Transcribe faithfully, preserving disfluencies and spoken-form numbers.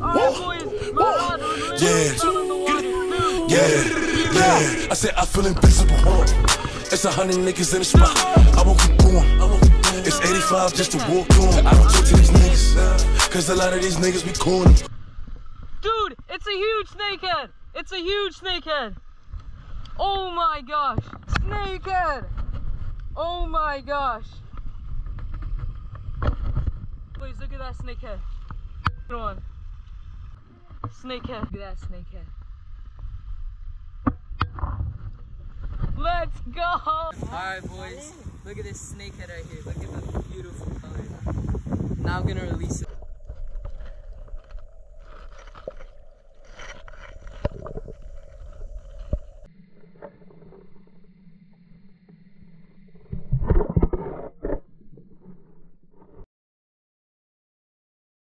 Yeah, yeah, yeah. I said I feel invincible. It's a hundred niggas in the spot. I won't keep going. It's eighty-five just to walk on. I don't talk to these niggas, cause a lot of these niggas be corny. Dude, it's a huge snakehead. It's a huge snakehead. Oh my gosh, snakehead. Oh my gosh. Please look at that snakehead. Come on. Snakehead. Look at that snakehead. Let's go! Alright boys, look at this snakehead right here. Look at the beautiful colors. Now I'm gonna release it.